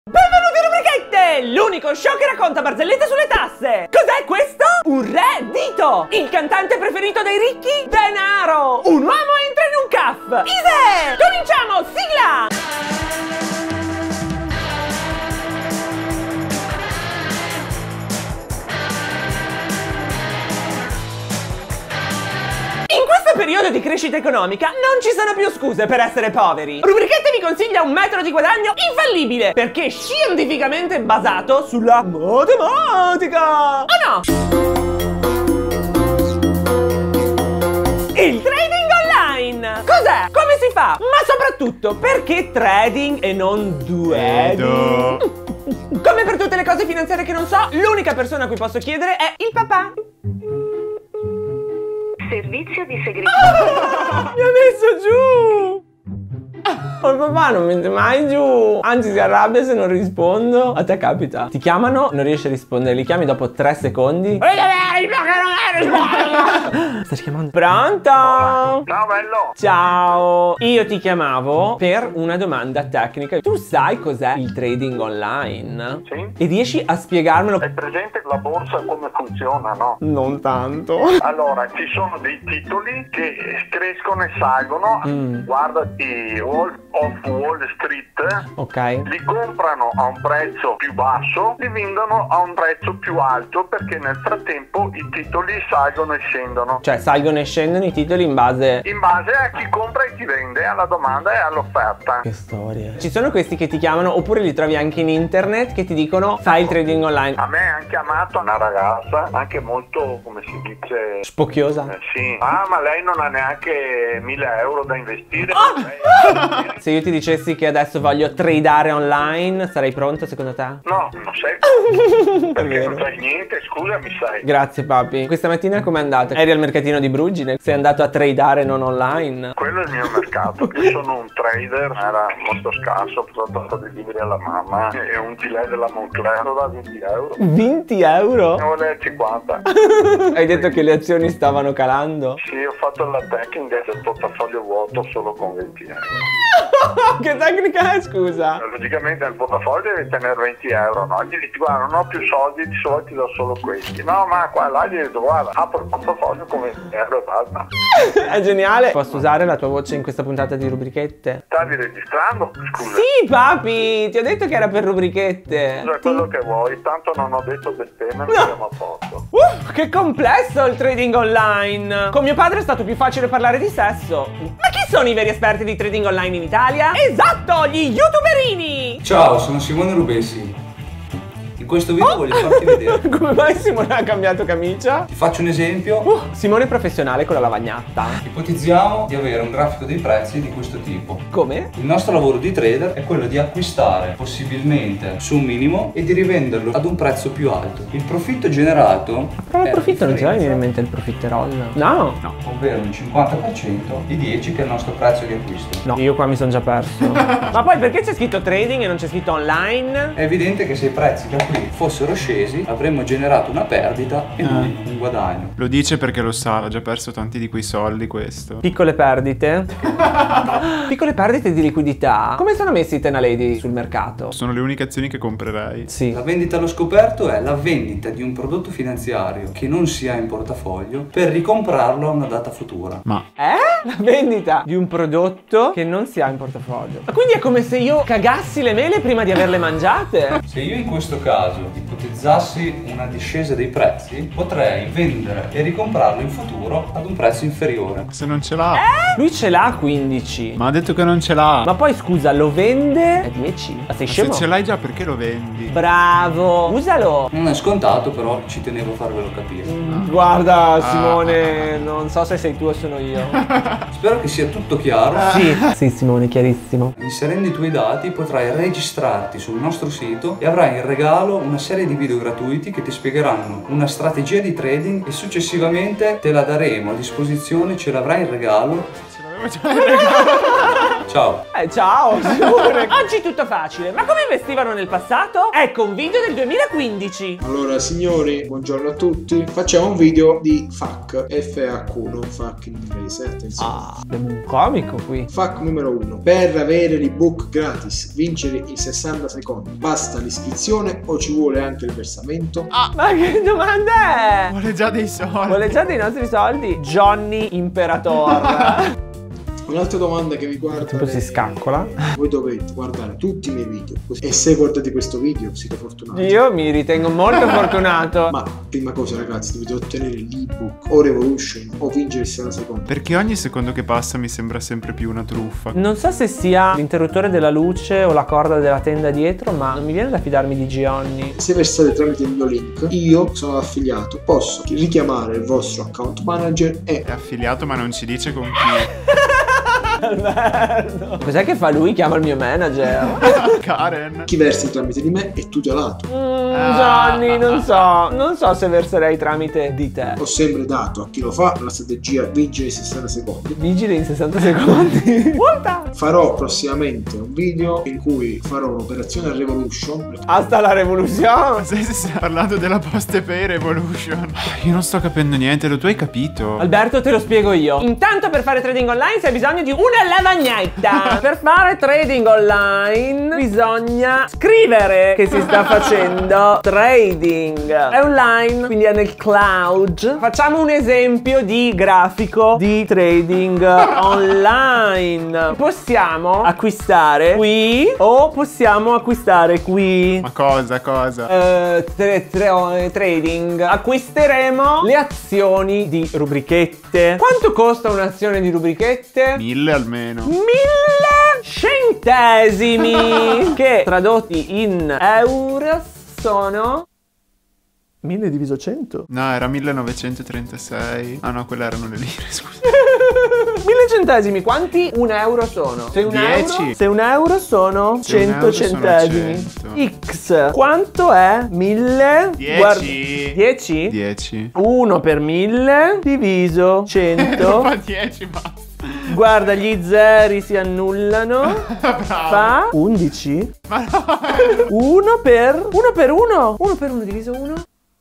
Benvenuti a Rubrichette, l'unico show che racconta barzellette sulle tasse. Cos'è questo? Un reddito. Il cantante preferito dei ricchi? Denaro. Un uomo entra in un caff. Ise! Cominciamo, sigla! In questo periodo di crescita economica non ci sono più scuse per essere poveri. Rubrichette vi consiglia un metodo di guadagno infallibile, perché scientificamente basato sulla matematica. O no? Il trading online. Cos'è? Come si fa? Ma soprattutto, perché trading e non dueding? Come per tutte le cose finanziarie che non so, l'unica persona a cui posso chiedere è il papà. Servizio di segreteria. Mi ha messo giù! Oh, papà non mette mai giù. Anzi, si arrabbia se non rispondo. A te capita? Ti chiamano, non riesci a rispondere. Li chiami dopo 3 secondi. Stai chiamando? Pronto? Ciao bello. Ciao. Io ti chiamavo per una domanda tecnica. Tu sai cos'è il trading online? Sì. E riesci a spiegarmelo? Hai presente la borsa come funziona, no? Non tanto. Allora, ci sono dei titoli che crescono e salgono. Guardati Wolf of Wall Street. Ok. Li comprano a un prezzo più basso, li vendono a un prezzo più alto perché nel frattempo i titoli salgono e scendono. Cioè salgono e scendono i titoli in base A chi compra e chi vende, alla domanda e all'offerta. Che storia. Ci sono questi che ti chiamano, oppure li trovi anche in internet, che ti dicono fai il trading online. A me è anche chiamato una ragazza, anche molto, come si dice, Spocchiosa. sì. Ah, ma lei non ha neanche 1000 euro da investire. Se io ti dicessi che adesso voglio tradare online, sarei pronto secondo te? No, non sei. Perché vero. non sai niente, scusami, sai. Grazie papi. Questa mattina com'è andata? Eri al mercatino di Brugine? Sei andato a tradare non online? Quello è il mio mercato. Io sono un trader, era molto scarso, ho portato dei libri alla mamma e un gilet della Moncler da 20 euro. 20 euro? Ne volevo 50. Hai detto che le azioni stavano calando? Sì, ho fatto la tecnica del portafoglio vuoto solo con 20 euro. Che tecnica è, scusa? Logicamente nel portafoglio devi tenere 20 euro, no? Gli dici guarda non ho più soldi, di solito ti do solo questi. No, ma qua là gli dico guarda, apro il portafoglio con 20 euro e basta. È geniale. Posso usare la tua voce in questa puntata di Rubrichette? Stavi registrando? Scusa. Sì papi, ti ho detto che era per rubrichette. Scusa, quello che vuoi, tanto non ho detto bestemmie, mi siamo a posto. Che complesso il trading online. Con mio padre è stato più facile parlare di sesso. Ma chi sono i veri esperti di trading online in Italia? Esatto, gli youtuberini. Ciao, sono Simone Rubesi. In questo video voglio farti vedere. Come mai Simone ha cambiato camicia? Ti faccio un esempio. Simone professionale con la lavagnata. Ipotizziamo di avere un grafico dei prezzi di questo tipo. Come? Il nostro lavoro di trader è quello di acquistare possibilmente su un minimo e di rivenderlo ad un prezzo più alto. Il profitto generato Però il è profitto non ti va a la venire in differenza, mente il profiterol? No. no, ovvero il 50% di 10 che è il nostro prezzo di acquisto. No, io qua mi sono già perso. Ma poi perché c'è scritto trading e non c'è scritto online? È evidente che se i prezzi da qui fossero scesi avremmo generato una perdita e noi un guadagno. Lo dice perché lo sa, ha già perso tanti di quei soldi questo. Piccole perdite. Piccole perdite di liquidità. Come sono messi i Tena Lady sul mercato? Sono le uniche azioni che comprerei. Sì. La vendita allo scoperto è la vendita di un prodotto finanziario che non si ha in portafoglio per ricomprarlo a una data futura. Ma La vendita di un prodotto che non si ha in portafoglio. Ma quindi è come se io cagassi le mele prima di averle mangiate? Se io in questo caso ipotizzassi una discesa dei prezzi, potrei vendere e ricomprarlo in futuro ad un prezzo inferiore. se non ce l'ha? Lui ce l'ha 15. Ma ha detto che non ce l'ha. Ma poi scusa, lo vende a 10? Ma sei Ma scemo? se ce l'hai già perché lo vendi? Bravo, usalo. Non è scontato, però ci tenevo a farvelo capire. Guarda Simone, non so se sei tu o sono io. Spero che sia tutto chiaro. Sì Simone, chiarissimo. Inserendo i tuoi dati potrai registrarti sul nostro sito e avrai in regalo una serie di video gratuiti che ti spiegheranno una strategia di trading e successivamente te la daremo a disposizione, ce l'avrai in regalo. Ce l'avevo già in regalo. Ciao. Ciao, Simone. Oggi tutto facile, ma come investivano nel passato? Ecco un video del 2015. Allora signori, buongiorno a tutti. Facciamo un video di FAQ, FAQ, non FAQ in inglese, attenzione. Abbiamo un comico qui. FAQ numero 1. Per avere l'ebook gratis, vincere in 60 secondi, basta l'iscrizione o ci vuole anche il versamento? Ma che domanda è? Vuole già dei soldi. Vuole già dei nostri soldi? Johnny Imperator. Un'altra domanda che mi guarda. Tipo si scaccola. Voi dovete guardare tutti i miei video e se guardate questo video siete fortunati. Io mi ritengo molto fortunato. Ma prima cosa ragazzi, dovete ottenere l'ebook o Revolution o vincere 60 secondi. Perché ogni secondo che passa mi sembra sempre più una truffa. Non so se sia l'interruttore della luce o la corda della tenda dietro, ma non mi viene da fidarmi di Johnny. Se versate tramite il mio link, io sono affiliato, posso richiamare il vostro account manager e... È affiliato ma non ci dice con chi. Alberto. Cos'è che fa lui? Chiama il mio manager. Karen. chi versa tramite di me è tutelato. Johnny, non so se verserei tramite di te. Ho sempre dato a chi lo fa la strategia vincere in 60 secondi. Vigile in 60 secondi. Multa. Farò prossimamente un video in cui farò un'operazione Revolution. Hasta la rivoluzione. Se stai parlando della Postepay Revolution. Io non sto capendo niente, tu hai capito? Alberto, te lo spiego io. Intanto per fare trading online si ha bisogno di una lavagnetta. Per fare trading online bisogna scrivere che si sta facendo trading. È online, quindi è nel cloud. Facciamo un esempio di grafico di trading online. Possiamo acquistare qui o possiamo acquistare qui. Ma cosa? Trading. Acquisteremo le azioni di rubrichette. Quanto costa un'azione di rubrichette? 1000 almeno. 1000 centesimi. Che tradotti in euro sono 1000 diviso 100. No, era 1936. Ah no, quelle erano le lire, scusa. 1000 centesimi, quanti un euro sono? Se un 10. euro, se un euro sono Se un 100 euro sono centesimi. 100. X quanto è? 1000? 10. 10? 10. 1 per 1000 diviso 100. Fa 10, basta. Guarda, gli zeri si annullano. Fa 11. Ma no. 1 per 1. 1 per 1 diviso 1.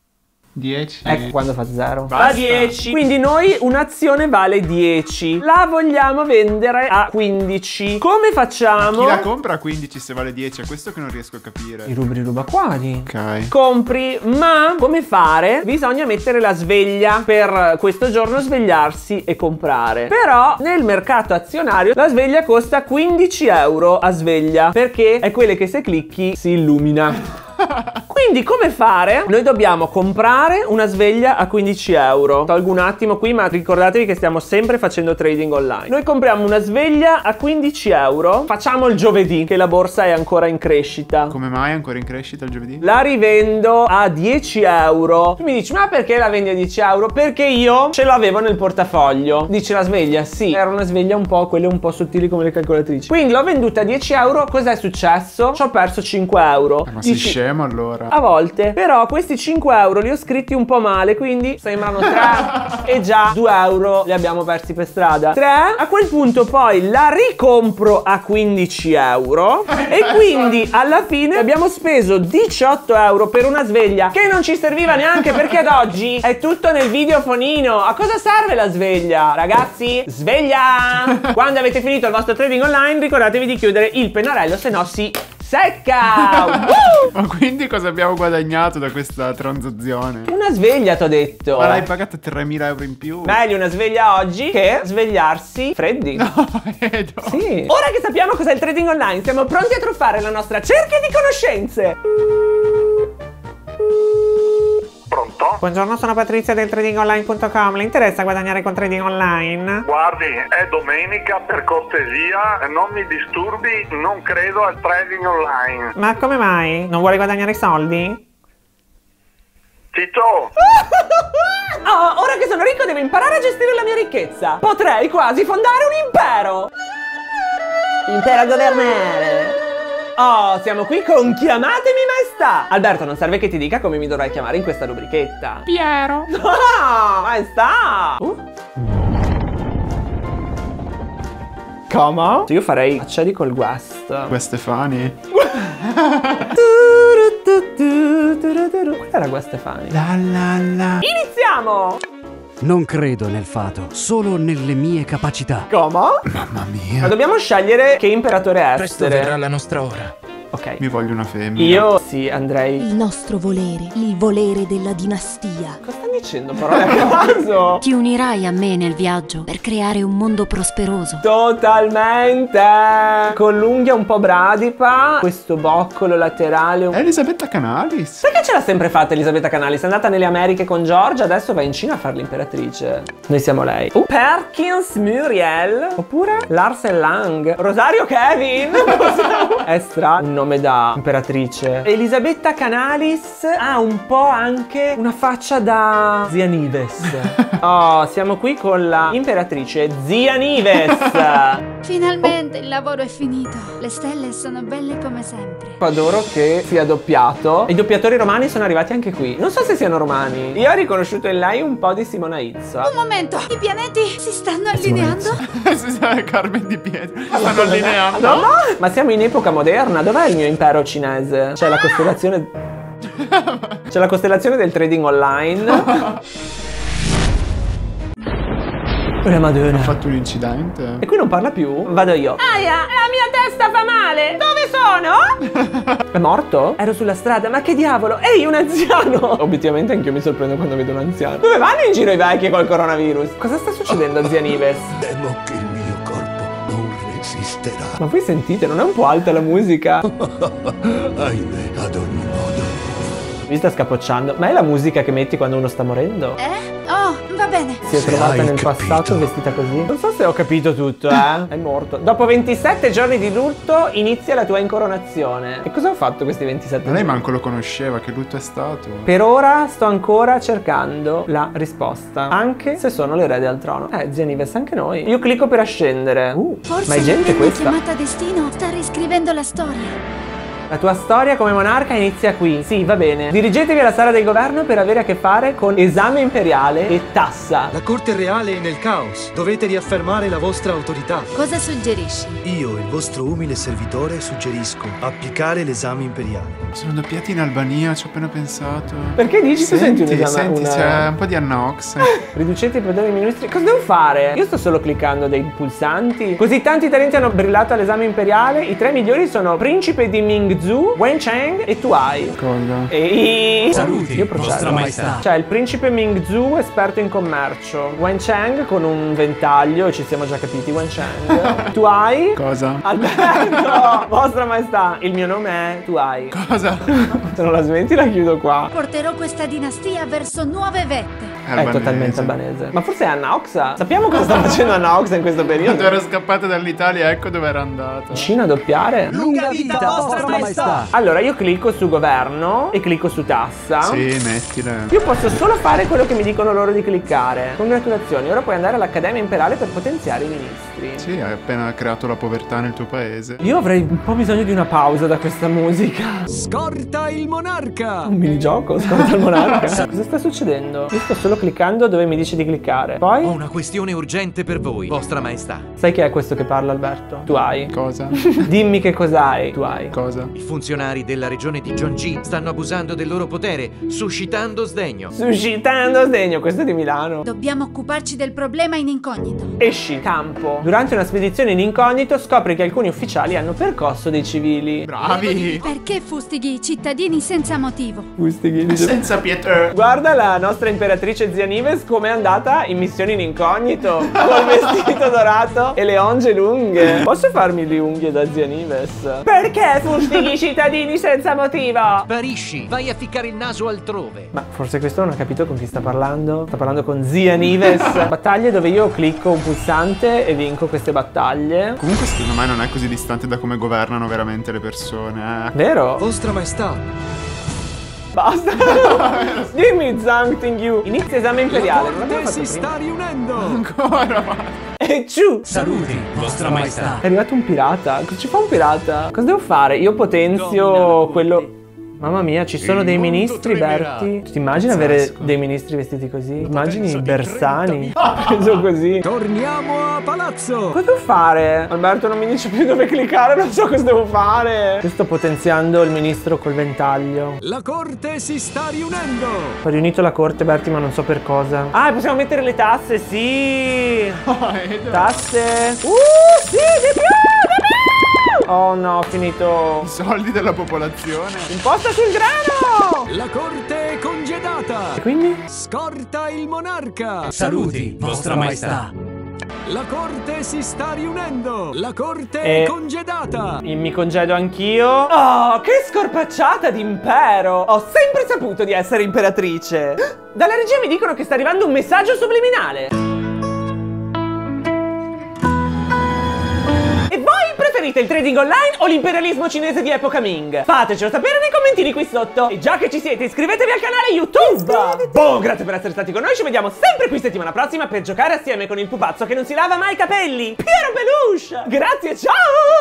10. Ecco quando fa 0. Basta. Fa 10. Quindi noi un'azione vale 10. La vogliamo vendere a 15. Come facciamo? Chi la compra a 15 se vale 10? È questo che non riesco a capire. I ruba quali? Ok. Compri, ma come fare? Bisogna mettere la sveglia per questo giorno svegliarsi e comprare. Però nel mercato azionario la sveglia costa 15 euro a sveglia, perché è quelle che se clicchi si illumina. Quindi come fare? Noi dobbiamo comprare una sveglia a 15 euro. Tolgo un attimo qui, ma ricordatevi che stiamo sempre facendo trading online. Noi compriamo una sveglia a 15 euro. Facciamo il giovedì, che la borsa è ancora in crescita. Come mai è ancora in crescita il giovedì? La rivendo a 10 euro. Tu mi dici, ma perché la vendi a 10 euro? Perché io ce l'avevo nel portafoglio. Dice la sveglia? Sì. Era una sveglia un po', quelle un po' sottili come le calcolatrici. Quindi l'ho venduta a 10 euro. Cos'è successo? Ci ho perso 5 euro. Ma sei scemo allora? A volte. Però questi 5 euro li ho scritti un po' male, quindi sembrano 3 e già 2 euro li abbiamo persi per strada. 3. A quel punto poi la ricompro a 15 euro e quindi alla fine abbiamo speso 18 euro per una sveglia che non ci serviva neanche, perché ad oggi è tutto nel videofonino. A cosa serve la sveglia? Ragazzi, sveglia! Quando avete finito il vostro trading online ricordatevi di chiudere il pennarello, se no si secca. Ma quindi cosa abbiamo guadagnato da questa transazione? Una sveglia, t'ho detto. Ma l'hai pagata 3.000 euro in più? Meglio una sveglia oggi che svegliarsi freddi. No, vedo. Sì. Ora che sappiamo cos'è il trading online, siamo pronti a truffare la nostra cerchia di conoscenze. Pronto? Buongiorno, sono Patrizia del tradingonline.com. Le interessa guadagnare con trading online? Guardi, è domenica, per cortesia, non mi disturbi, non credo al trading online. Ma come mai? Non vuole guadagnare soldi? Tito! Oh, ora che sono ricco devo imparare a gestire la mia ricchezza. Potrei quasi fondare un impero. Impero a governare. Oh, siamo qui con Chiamatemi Maestà. Alberto, non serve che ti dica come mi dovrai chiamare in questa rubrichetta. Piero. No, Maestà. Come? Io farei accedi col guest. Gwen Stefani. Qual era Gwen Stefani? La la la. Iniziamo! Non credo nel fato, solo nelle mie capacità. Come? Mamma mia. Ma dobbiamo scegliere che imperatore Presto essere. verrà la nostra ora. Ok. Mi voglio una femmina. Io sì, andrei. Il nostro volere, il volere della dinastia. Cosa stanno dicendo? Parole a caso. Ti unirai a me nel viaggio per creare un mondo prosperoso. Totalmente. Con l'unghia un po' bradipa, questo boccolo laterale. È Elisabetta Canalis. Perché ce l'ha sempre fatta Elisabetta Canalis? È andata nelle Americhe con Giorgia, adesso va in Cina a fare l'imperatrice. Noi siamo lei. Perkins Muriel. Oppure Lars Lang. Rosario Kevin. È strano un nome da imperatrice. Elisabetta Canalis ha un po' anche una faccia da Zia Nives. Oh, siamo qui con la imperatrice Zia Nives. Finalmente il lavoro è finito. Le stelle sono belle come sempre. Adoro che sia doppiato. I doppiatori romani sono arrivati anche qui. Non so se siano romani. Io ho riconosciuto in lei un po' di Simona Izzo. Un momento, i pianeti si stanno allineando? Si sa, Carmen Di Pietro. Stanno allineando. No? Ma siamo in epoca moderna. Dov'è il mio impero cinese? C'è la costellazione. C'è la costellazione del trading online. Oh la Madonna. Ha fatto un incidente. E qui non parla più? Vado io. Aia, la mia testa fa male. Dove sono? È morto? Ero sulla strada, ma che diavolo? Ehi, un anziano. Obiettivamente anch'io mi sorprendo quando vedo un anziano. Dove vanno in giro i vecchi col coronavirus? Cosa sta succedendo a Zia Nives? Temo che il mio corpo non resisterà. Ma voi sentite, non è un po' alta la musica? Ahimè, ad ogni modo. Mi sta scapocciando. Ma è la musica che metti quando uno sta morendo? Oh, va bene. Si è trovata nel passato vestita così? Non so se ho capito tutto, È morto. Dopo 27 giorni di lutto inizia la tua incoronazione. E cosa ho fatto questi 27 Lei giorni? manco lo conosceva, che lutto è stato. Per ora sto ancora cercando la risposta. Anche se sono l'erede al trono. Zia Nives, anche noi. Io clicco per ascendere. Ma Forse è gente la questa. chiamata destino sta riscrivendo la storia. La tua storia come monarca inizia qui. Sì, va bene. Dirigetevi alla sala del governo per avere a che fare con esame imperiale e tassa. La corte reale è nel caos. Dovete riaffermare la vostra autorità. Cosa suggerisci? Io, il vostro umile servitore, suggerisco applicare l'esame imperiale. Sono doppiati in Albania, ci ho appena pensato. Perché dici? Senti, Tu senti senti, c'è un po' di Anna Ox. Riducete i poteri dei ministri. Cosa devo fare? Io sto solo cliccando dei pulsanti. Così tanti talenti hanno brillato all'esame imperiale. I 3 migliori sono Principe di Mingzhu, Wen Cheng e Tuai. Cosa? E Saluti, io procedo. Vostra Maestà. Cioè il principe Mingzhu, esperto in commercio. Wen Cheng con un ventaglio, ci siamo già capiti. Wen Cheng. Tuai. Cosa? Alberto, Vostra Maestà. Il mio nome è Tuai. Cosa? Se non la smetti la chiudo qua. Porterò questa dinastia verso nuove vette. È totalmente albanese. Ma forse è Anna Oxa? Sappiamo cosa sta facendo Anna Oxa in questo periodo? Quando ero scappata dall'Italia, ecco dove era andata. Cina a doppiare? Lunga vita, Vostra Maestà. Allora io clicco su governo e clicco su tassa. Sì, mettile. Io posso solo fare quello che mi dicono loro di cliccare. Congratulazioni, ora puoi andare all'Accademia Imperiale per potenziare i ministri. Sì, hai appena creato la povertà nel tuo paese. Io avrei un po' bisogno di una pausa da questa musica. Scorta il monarca. Un minigioco, scorta il monarca. Cosa sta succedendo? Io sto solo cliccando dove mi dice di cliccare. Poi? Ho una questione urgente per voi, Vostra Maestà. Sai chi è questo che parla, Alberto? Tu hai. Cosa? Dimmi che cos'hai. Tu hai. Cosa? I funzionari della regione di Gyeonggi stanno abusando del loro potere, suscitando sdegno. Suscitando sdegno, questo è di Milano. Dobbiamo occuparci del problema in incognito. Esci, campo. Durante una spedizione in incognito scopri che alcuni ufficiali hanno percosso dei civili. Bravi! Perché fustighi i cittadini senza motivo? Senza Pietro. Guarda la nostra imperatrice Zia Nives come è andata in missione in incognito col vestito dorato e le unghie lunghe. Posso farmi le unghie da Zia Nives? Perché fustighi i cittadini senza motivo? Sparisci, vai a ficcare il naso altrove. Ma forse questo non ha capito con chi sta parlando. Sta parlando con Zia Nives. Battaglie dove io clicco un pulsante e vinco queste battaglie. Comunque secondo me non è così distante da come governano veramente le persone, Vero? Vostra Maestà. Basta. Dimmi something you. Inizia esame imperiale. Non abbiamo fatto si prima. sta riunendo. Ancora? E giù. Saluti, Vostra Maestà. È arrivato un pirata. Cosa ci fa un pirata? Cosa devo fare? Io potenzio quello. Mamma mia, ci sono dei ministri, Berti. Ti immagini avere dei ministri vestiti così? Immagini Bersani. Penso così. Torniamo a palazzo. Cosa devo fare? Alberto non mi dice più dove cliccare, non so cosa devo fare. Io sto potenziando il ministro col ventaglio. La corte si sta riunendo. Ho riunito la corte, Berti, ma non so per cosa. Ah, possiamo mettere le tasse, sì. Tasse. Sì, di più, di più. Oh no, ho finito i soldi della popolazione. Imposta sul grano. La corte è congedata. E quindi? Scorta il monarca. Saluti, vostra maestà. La corte si sta riunendo. La corte è congedata. Mi congedo anch'io. Oh, che scorpacciata d'impero. Ho sempre saputo di essere imperatrice. Dalla regia mi dicono che sta arrivando un messaggio subliminale. E voi preferite il trading online o l'imperialismo cinese di epoca Ming? Fatecelo sapere nei commentini qui sotto. E già che ci siete, iscrivetevi al canale YouTube. Boh, grazie per essere stati con noi. Ci vediamo sempre qui settimana prossima per giocare assieme con il pupazzo che non si lava mai i capelli, Piero Peluche. Grazie, ciao.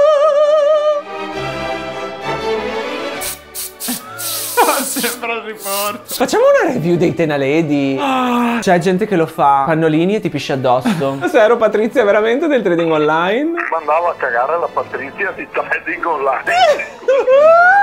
Sembra il report. Facciamo una review dei Tenaledi. C'è gente che lo fa. Pannolini e ti piscia addosso. Se ero Patrizia veramente del trading online. Mandavo a cagare la Patrizia di trading online.